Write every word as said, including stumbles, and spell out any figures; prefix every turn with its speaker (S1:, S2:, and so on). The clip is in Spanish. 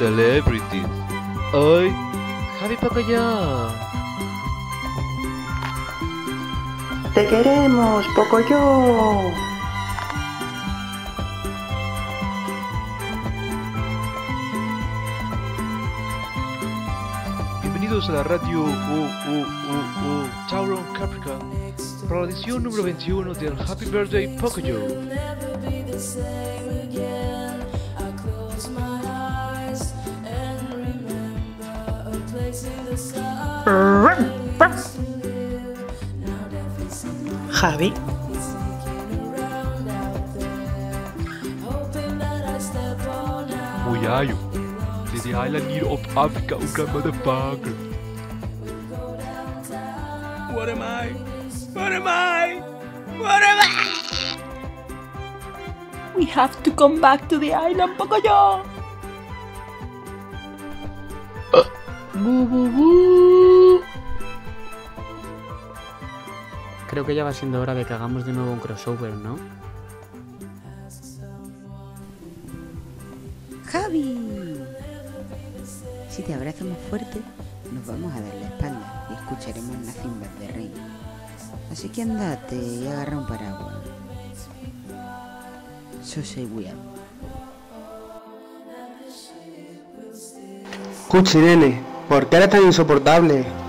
S1: celebrities. ¡Ay! ¡Javi Pacallá!
S2: ¡Te queremos, Pocoyo!
S1: Bienvenidos a la radio uh, uh, uh, uh, Tauron Caprica para la edición número veintiuno del Happy Birthday Pocoyo.
S2: Javi.
S1: Mojayo. Dit is Highland hier op Afrika, Oeka motherfucker. What am I? What am I? What am I?
S3: We have to come back to the island, Pocoyo.
S1: Uh. Boo, boo, boo.
S4: Creo que ya va siendo hora de que hagamos de nuevo un crossover, ¿no?
S5: ¡Javi! Si te abrazamos fuerte, nos vamos a dar la espalda y escucharemos las cimbas de rey. Así que andate y agarra un paraguas. So say we are.
S6: Cuchi, nene, ¿por qué eres tan insoportable?